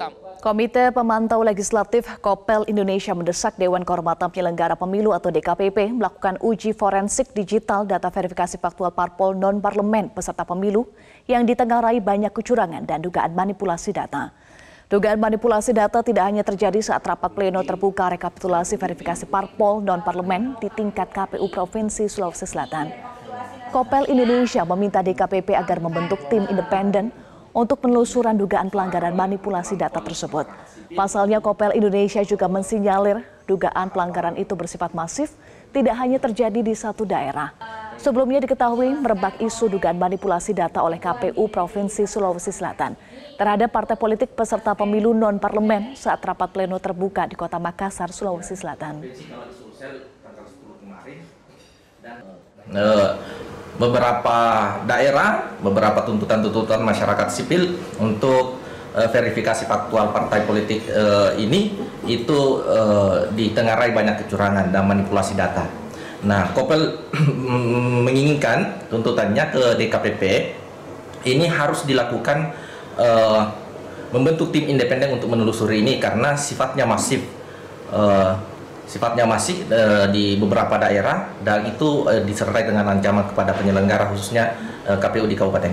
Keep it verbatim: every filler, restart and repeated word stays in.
hitam. Komite Pemantau Legislatif Kopel Indonesia mendesak Dewan Kehormatan Penyelenggara Pemilu atau D K P P melakukan uji forensik digital data verifikasi faktual parpol non-parlemen peserta pemilu yang ditengarai banyak kecurangan dan dugaan manipulasi data. Dugaan manipulasi data tidak hanya terjadi saat rapat pleno terbuka rekapitulasi verifikasi parpol non-parlemen di tingkat K P U Provinsi Sulawesi Selatan. Kopel Indonesia meminta D K P P agar membentuk tim independen untuk penelusuran dugaan pelanggaran manipulasi data tersebut. Pasalnya, Kopel Indonesia juga mensinyalir dugaan pelanggaran itu bersifat masif, tidak hanya terjadi di satu daerah. Sebelumnya diketahui merebak isu dugaan manipulasi data oleh K P U Provinsi Sulawesi Selatan terhadap partai politik peserta pemilu non-parlemen saat rapat pleno terbuka di Kota Makassar, Sulawesi Selatan. Uh, beberapa daerah, beberapa tuntutan-tuntutan masyarakat sipil untuk uh, verifikasi faktual partai politik uh, ini itu uh, ditengarai banyak kecurangan dan manipulasi data. Nah, Kopel menginginkan tuntutannya ke D K P P ini harus dilakukan uh, membentuk tim independen untuk menelusuri ini karena sifatnya masif. Uh, sifatnya masih uh, di beberapa daerah dan itu uh, disertai dengan ancaman kepada penyelenggara khususnya uh, K P U di Kabupaten.